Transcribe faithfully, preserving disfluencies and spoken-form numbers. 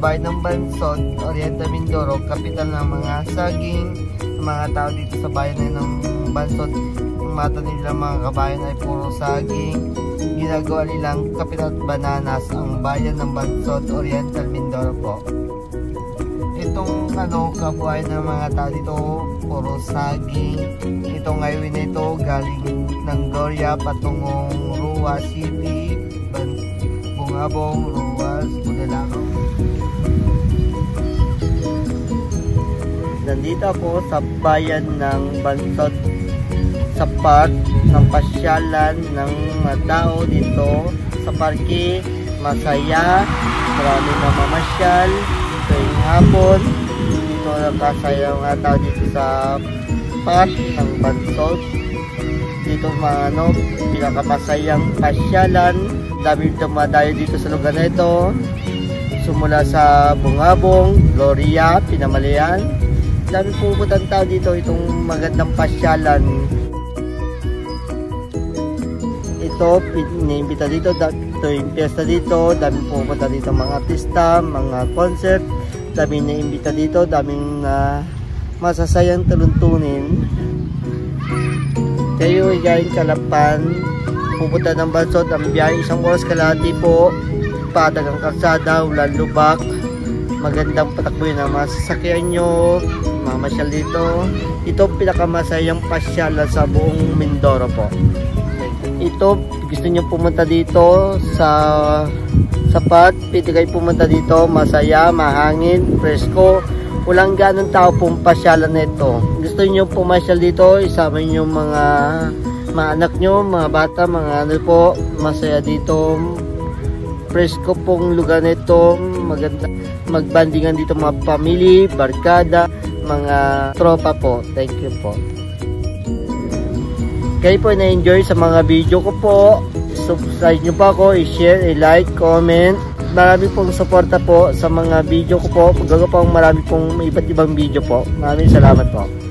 bayan ng Bansod, Oriental Mindoro, kapital ng mga saging. Mga tao dito sa bayan ng Bansod, ang mata nila mga kabayan ay puro saging. Ginagawa nilang kapital at bananas ang bayan ng Bansod, Oriental Mindoro po. Itong ano, kabuhayan ng mga tao dito, puro saging. Itong highway na ito galing ng Gloria patungong Ruas City, Bungabong, Ruas, Budalakaw. Nandito ako sa bayan ng Bansod sa park ng pasyalan ng mga tao dito sa parke. Masaya, marami na mamasyal tuwing hapon. Dito nakasaya mga tao dito sa park ng Bansod. Dito mga ano, pinakamasayang pasyalan. Dami dumadayo dito sa lugar na ito. Sumula sa Bungabong, Gloria, Pinamalayan. Dami pupuntan tao dito, itong magandang pasyalan. Ito, iniimbita dito, ito yung piyesta dito, dami pupunta dito mga artista, mga concert, dami iniimbita dito, daming uh, masasayang taluntunin. Kayo igayin Kalapan, pupunta ng Bansod, ang biyahe isang oras kalahati po, padagang kalsada, ulan lubak, magandang patakbo yun ang masasakyan nyo, mamasyal dito. Ito pinakamasayang pasyalan sa buong Mindoro po. Ito, gusto nyo pumunta dito sa sapat, pwede kayo pumunta dito, masaya, mahangin, presko, walang ganong tao pong pasyalan na ito. Gusto nyo pumasyal dito, isama nyo mga mga anak nyo, mga bata, mga ano po, masaya dito, presko pong lugar na ito, maganda, magbandingan dito mga pamilya, barkada, mga tropa po. Thank you po. Kayo po na-enjoy sa mga video ko po. Subscribe nyo pa ako, i-share, i-like, comment. Marami pong suporta po sa mga video ko po. Gagawa po marami pong iba't ibang video po. Maraming salamat po.